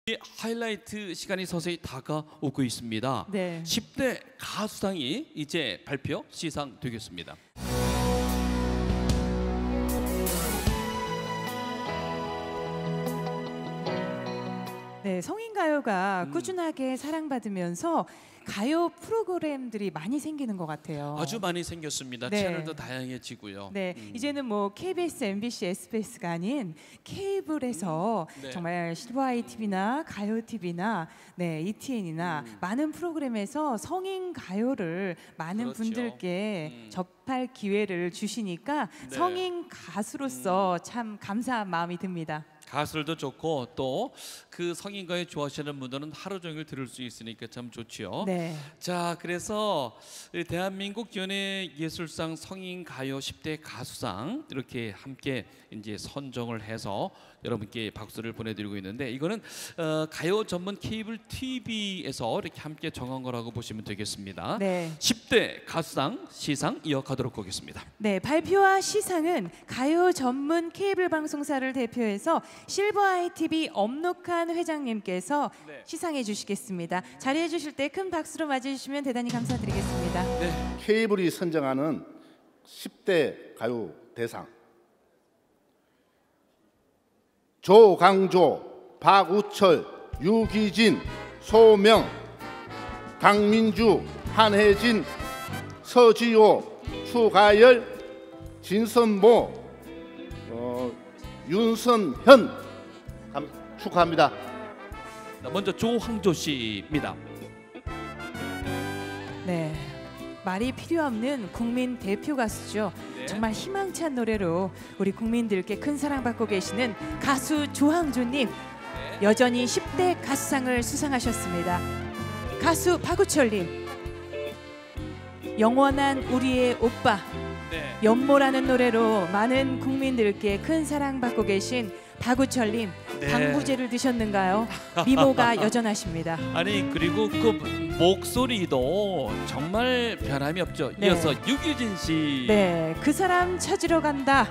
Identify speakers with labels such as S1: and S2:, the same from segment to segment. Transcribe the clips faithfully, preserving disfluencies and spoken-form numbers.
S1: 하이라이트 시간이 서서히 다가오고 있습니다.
S2: 네.
S1: 십 대 가수상이 이제 발표 시상되겠습니다.
S2: 네, 성인가요가
S1: 음.
S2: 꾸준하게 사랑받으면서 가요 프로그램들이 많이 생기는 것 같아요.
S1: 아주 많이 생겼습니다.
S2: 네.
S1: 채널도 다양해지고요.
S2: 네,
S1: 음.
S2: 이제는 뭐 케이비에스, 엠비씨, 에스비에스가 아닌 케이블에서
S1: 음. 네.
S2: 정말 실버 아이티비나 가요 티비나 네, 이티엔이나
S1: 음.
S2: 많은 프로그램에서 성인 가요를 많은
S1: 그렇죠.
S2: 분들께
S1: 음.
S2: 접할 기회를 주시니까
S1: 네.
S2: 성인 가수로서 참 감사한 마음이 듭니다.
S1: 가수들도 좋고 또 그 성인가요 좋아하시는 분들은 하루 종일 들을 수 있으니까 참 좋지요.
S2: 네.
S1: 자, 그래서 대한민국 연예예술상 성인가요 십 대 가수상 이렇게 함께 이제 선정을 해서 여러분께 박수를 보내드리고 있는데, 이거는 어, 가요 전문 케이블 티비에서 이렇게 함께 정한 거라고 보시면 되겠습니다.
S2: 네.
S1: 십 대 가수상 시상 이어가도록 하겠습니다.
S2: 네, 발표와 시상은 가요 전문 케이블 방송사를 대표해서 실버 아이티비 엄록한 회장님께서
S1: 네.
S2: 시상해 주시겠습니다. 자리해 주실 때 큰 박수로 맞이해 주시면 대단히 감사드리겠습니다.
S1: 네.
S3: 케이블이 선정하는 십 대 가요 대상, 조강조, 박우철, 유기진, 소명, 강민주, 한혜진, 서지호, 추가열, 진선모, 어, 윤선현 감, 축하합니다.
S1: 먼저 조항조 씨입니다.
S2: 네, 말이 필요 없는 국민 대표 가수죠.
S1: 네.
S2: 정말 희망찬 노래로 우리 국민들께 큰 사랑받고 계시는 가수 조항조님,
S1: 네.
S2: 여전히 십 대 가수상을 수상하셨습니다. 가수 박우철님, 영원한 우리의 오빠,
S1: 네.
S2: 연모라는 노래로 많은 국민들께 큰 사랑받고 계신 박우철님,
S1: 네.
S2: 방부제를 드셨는가요? 미모가 여전하십니다.
S1: 아니, 그리고 그 목소리도 정말 변함이 없죠.
S2: 네.
S1: 이어서 유기진 씨.
S2: 네, 그 사람 찾으러 간다.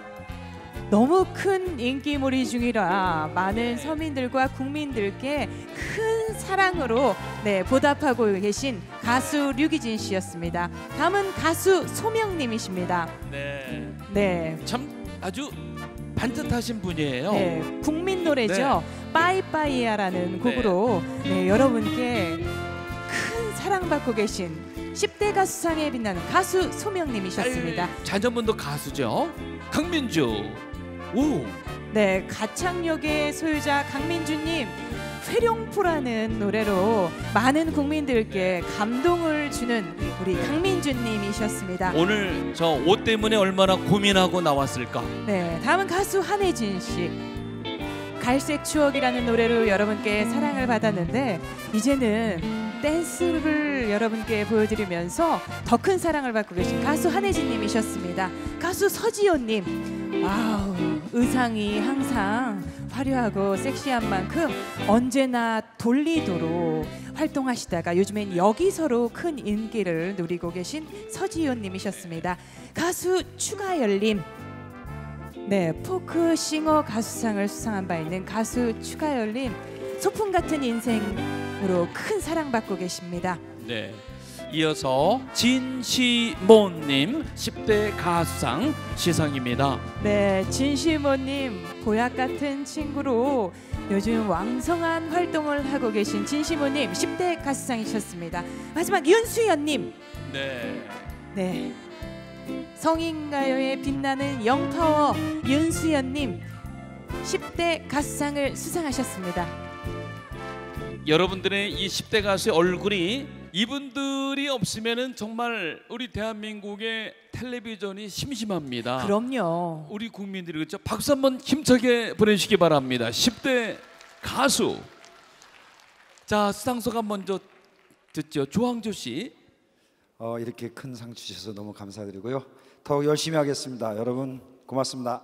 S2: 너무 큰 인기몰이 중이라 많은 서민들과 국민들께 큰 사랑으로 네, 보답하고 계신 가수 류기진 씨였습니다. 다음은 가수 소명님이십니다.
S1: 네.
S2: 네,
S1: 참 아주 반듯하신 분이에요.
S2: 네, 국민 노래죠. 빠이빠이야라는 곡으로 네, 여러분께 큰 사랑받고 계신 십 대 가수상에 빛나는 가수 소명님이셨습니다.
S1: 아유, 자녀분도 가수죠. 강민주. 오.
S2: 네, 가창력의 소유자 강민주님, 회룡포라는 노래로 많은 국민들께 감동을 주는 우리 강민주님이셨습니다.
S1: 오늘 저 옷 때문에 얼마나 고민하고 나왔을까.
S2: 네, 다음은 가수 한혜진 씨. 갈색 추억이라는 노래로 여러분께 사랑을 받았는데 이제는 댄스를 여러분께 보여드리면서 더 큰 사랑을 받고 계신 가수 한혜진님이셨습니다. 가수 서지호님, 와우, 의상이 항상 화려하고 섹시한 만큼 언제나 돌리도록 활동하시다가 요즘엔 여기서로 큰 인기를 누리고 계신 서지호님이셨습니다. 가수 추가열님, 네, 포크 싱어 가수상을 수상한 바 있는 가수 추가열님, 소풍 같은 인생으로 큰 사랑받고 계십니다.
S1: 네. 이어서 진시몬님 십 대 가수상 시상입니다.
S2: 네, 진시모님, 보약 같은 친구로 요즘 왕성한 활동을 하고 계신 진시모님 십 대 가수상이셨습니다. 마지막 윤수연님,
S1: 네.
S2: 네, 성인가요에 빛나는 영파워 윤수연님 십 대 가수상을 수상하셨습니다.
S1: 여러분들의 이 십 대 가수의 얼굴이 이분들이 없으면은 정말 우리 대한민국의 텔레비전이 심심합니다.
S2: 그럼요.
S1: 우리 국민들이 그렇죠. 박수 한번 힘차게 보내주시기 바랍니다. 십 대 가수. 자, 수상소감 먼저 듣죠. 조항조 씨.
S4: 어, 이렇게 큰 상 주셔서 너무 감사드리고요. 더욱 열심히 하겠습니다. 여러분 고맙습니다.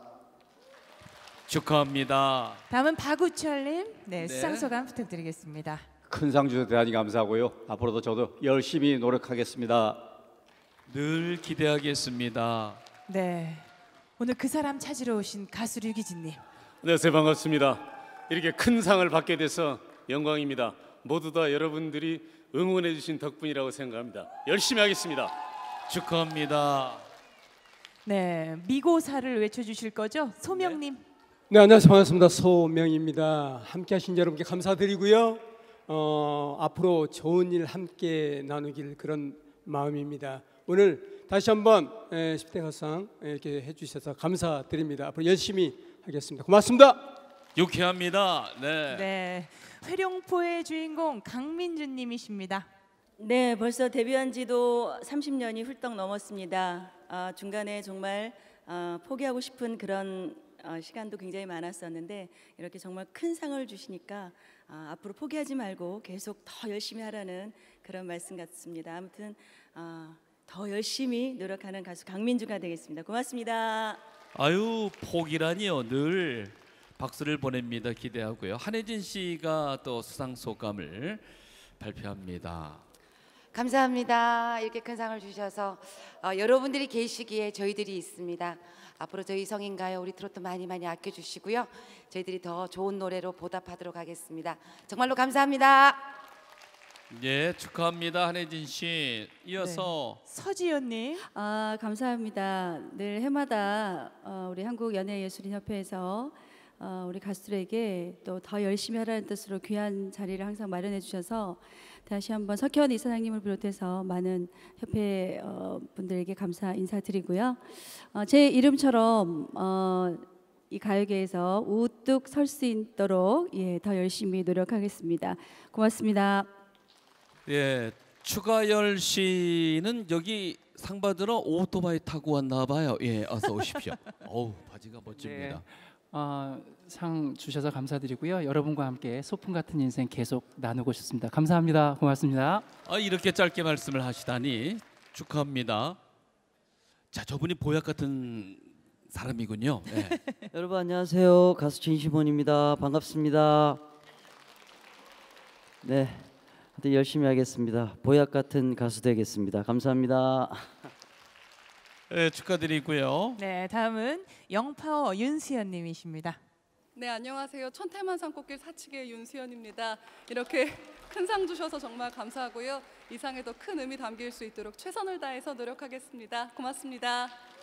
S1: 축하합니다.
S2: 다음은 박우철님, 네,
S1: 네.
S2: 수상소감 부탁드리겠습니다.
S5: 큰 상 주셔서 대단히 감사하고요. 앞으로도 저도 열심히 노력하겠습니다.
S1: 늘 기대하겠습니다.
S2: 네, 오늘 그 사람 찾으러 오신 가수 류기진님.
S5: 안녕하세요. 반갑습니다.
S6: 이렇게 큰 상을 받게 돼서 영광입니다. 모두 다 여러분들이 응원해 주신 덕분이라고 생각합니다. 열심히 하겠습니다.
S1: 축하합니다.
S2: 네, 미고사를 외쳐주실 거죠? 소명님.
S7: 네, 안녕하세요. 반갑습니다. 소명입니다. 함께하신 여러분께 감사드리고요. 어, 앞으로 좋은 일 함께 나누길 그런 마음입니다. 오늘 다시 한번 십 대 가수상 이렇게 해주셔서 감사드립니다. 앞으로 열심히 하겠습니다. 고맙습니다.
S1: 유쾌합니다. 네.
S2: 네, 회룡포의 주인공 강민주님이십니다.
S8: 네, 벌써 데뷔한 지도 삼십 년이 훌떡 넘었습니다. 아, 중간에 정말 아, 포기하고 싶은 그런 어, 시간도 굉장히 많았었는데 이렇게 정말 큰 상을 주시니까 아, 앞으로 포기하지 말고 계속 더 열심히 하라는 그런 말씀 같습니다. 아무튼 아, 더 열심히 노력하는 가수 강민주가 되겠습니다. 고맙습니다.
S1: 아유, 포기라니요. 늘 박수를 보냅니다. 기대하고요. 한혜진 씨가 또 수상 소감을 발표합니다.
S9: 감사합니다. 이렇게 큰 상을 주셔서 어, 여러분들이 계시기에 저희들이 있습니다. 앞으로 저희 성인가요 우리 트로트 많이 많이 아껴주시고요. 저희들이 더 좋은 노래로 보답하도록 하겠습니다. 정말로 감사합니다.
S1: 예, 축하합니다. 한혜진 씨. 이어서
S2: 네. 서지연님.
S8: 아, 감사합니다. 늘 해마다 어, 우리 한국연예예술인협회에서 어, 우리 가수들에게 또 더 열심히 하라는 뜻으로 귀한 자리를 항상 마련해 주셔서 다시 한번 석현 이사장님을 비롯해서 많은 협회 어, 분들에게 감사 인사드리고요. 어, 제 이름처럼 어, 이 가요계에서 우뚝 설 수 있도록 예, 더 열심히 노력하겠습니다. 고맙습니다.
S1: 예, 추가열 씨는 여기 상 받으러 오토바이 타고 왔나 봐요. 예, 어서 오십시오. 어우, 바지가 멋집니다.
S10: 네, 어, 상 주셔서 감사드리고요. 여러분과 함께 소풍 같은 인생 계속 나누고 싶습니다. 감사합니다. 고맙습니다.
S1: 아, 이렇게 짧게 말씀을 하시다니 축하합니다. 자, 저분이 보약 같은 사람이군요. 네.
S11: 여러분 안녕하세요. 가수 진시몬입니다. 반갑습니다. 네, 하여튼 열심히 하겠습니다. 보약 같은 가수 되겠습니다. 감사합니다.
S1: 네, 축하드리고요.
S2: 네, 다음은 영파워 윤수연님이십니다.
S12: 네, 안녕하세요. 천태만 산꽃길 사측의 윤수연입니다. 이렇게 큰 상 주셔서 정말 감사하고요. 이 상에 더 큰 의미 담길 수 있도록 최선을 다해서 노력하겠습니다. 고맙습니다.